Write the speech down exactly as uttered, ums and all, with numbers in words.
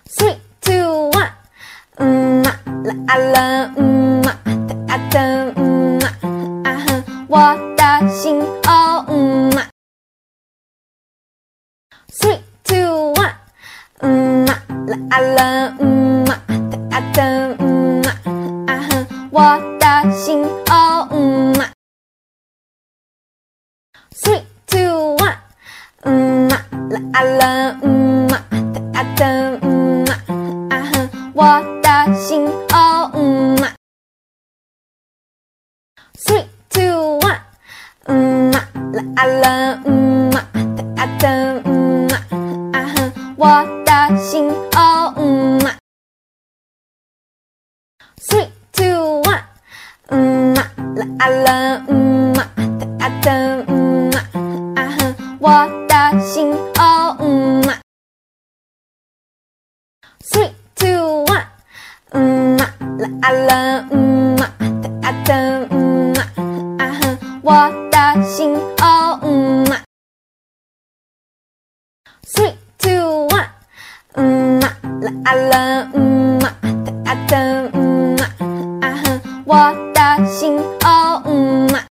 Three, two, one， 嗯嘛啦啦，嗯嘛哒哒，嗯嘛啊哼，我的心哦，嗯嘛。Three, two, one， 嗯嘛啦啦，嗯嘛哒哒，嗯嘛啊哼，我的心哦，嗯嘛。Three, two, one， 嗯嘛啦啦，嗯嘛哒哒，嗯嘛啊哼，我的心哦，嗯嘛。Three, two, one， 嗯嘛啦啦，嗯嘛哒哒，嗯嘛啊哼，我的心哦，嗯嘛。Three, two, one， 嗯嘛啦啦，嗯嘛哒哒，嗯嘛啊哼，我的心哦，嗯嘛。Three, two, one， 嗯嘛啦啦，嗯嘛哒哒，嗯嘛啊哼，我的心哦，嗯嘛。Three, two, one， 嗯嘛啦啦，嗯嘛哒哒，嗯嘛啊哼，我的心哦，嗯嘛。